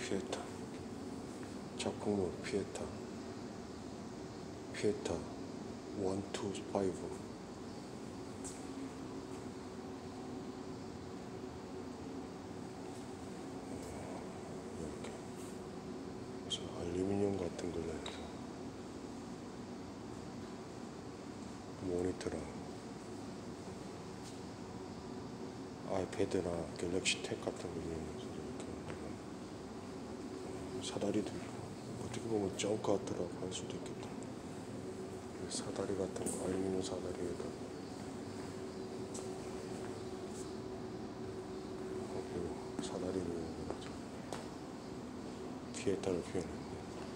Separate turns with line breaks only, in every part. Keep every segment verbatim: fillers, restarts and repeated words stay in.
피에타. 작품은 피에타. 피에타 원, 투, 파이브. 이렇게. 그래서 알루미늄 같은 걸로 이렇게 모니터랑 아이패드나 갤럭시 탭 같은 거 이용해서 이렇게 사다리도 있고, 어떻게 보면 점크아트라고 할 수도 있겠다. 사다리 같은 거, 알루미늄 사다리에다 사다리를 이용해서 피에타를 표현했네.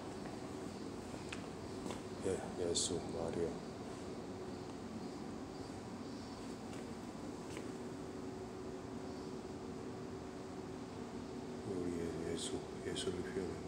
예, 예수, 마리아. 우리의 예수, 예수를 표현했네.